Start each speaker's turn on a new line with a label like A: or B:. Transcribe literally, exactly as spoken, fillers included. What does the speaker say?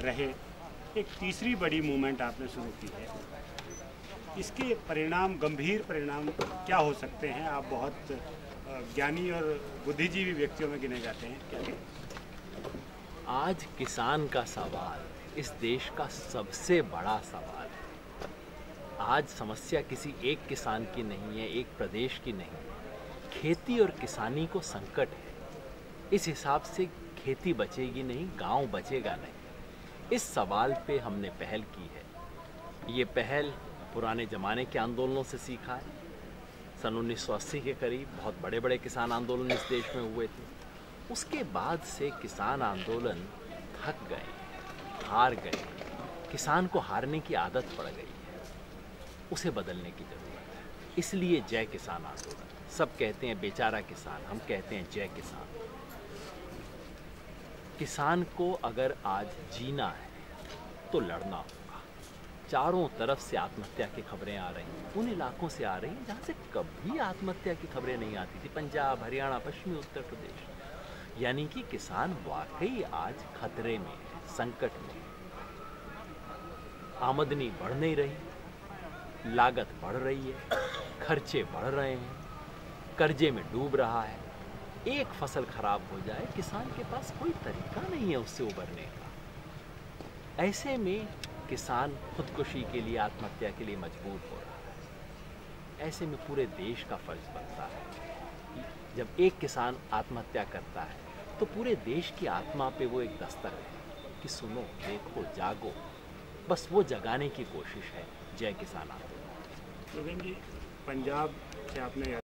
A: रहे एक तीसरी बड़ी मूवमेंट आपने शुरू की है, इसके परिणाम, गंभीर परिणाम क्या हो सकते हैं? आप बहुत ज्ञानी और बुद्धिजीवी व्यक्तियों में गिने जाते हैं, क्या कहें?
B: आज किसान का सवाल इस देश का सबसे बड़ा सवाल है। आज समस्या किसी एक किसान की नहीं है, एक प्रदेश की नहीं है। खेती और किसानी को संकट है। इस हिसाब से खेती बचेगी नहीं, गांव बचेगा नहीं। इस सवाल पे हमने पहल की है। ये पहल पुराने ज़माने के आंदोलनों से सीखा है। सन उन्नीस सौ अस्सी के करीब बहुत बड़े बड़े किसान आंदोलन इस देश में हुए थे। उसके बाद से किसान आंदोलन थक गए, हार गए। किसान को हारने की आदत पड़ गई है, उसे बदलने की ज़रूरत है। इसलिए जय किसान आंदोलन। सब कहते हैं बेचारा किसान, हम कहते हैं जय किसान। किसान को अगर आज जीना है तो लड़ना होगा। चारों तरफ से आत्महत्या की खबरें आ रही हैं, उन इलाकों से आ रही हैं जहाँ से कभी आत्महत्या की खबरें नहीं आती थी। पंजाब, हरियाणा, पश्चिमी उत्तर प्रदेश। यानी कि किसान वाकई आज खतरे में है, संकट में है। आमदनी बढ़ नहीं रही, लागत बढ़ रही है, खर्चे बढ़ रहे हैं, कर्जे में डूब रहा है। एक फसल खराब हो जाए, किसान के पास कोई तरीका नहीं है उससे उबरने का। ऐसे में किसान खुदकुशी के लिए, आत्महत्या के लिए मजबूर हो रहा है। ऐसे में पूरे देश का फर्ज बनता है, जब एक किसान आत्महत्या करता है तो पूरे देश की आत्मा पे वो एक दस्तक है कि सुनो, देखो, जागो। बस वो जगाने की कोशिश है जय किसान आंदोलन।
A: योगेंद्र जी, पंजाब से आपने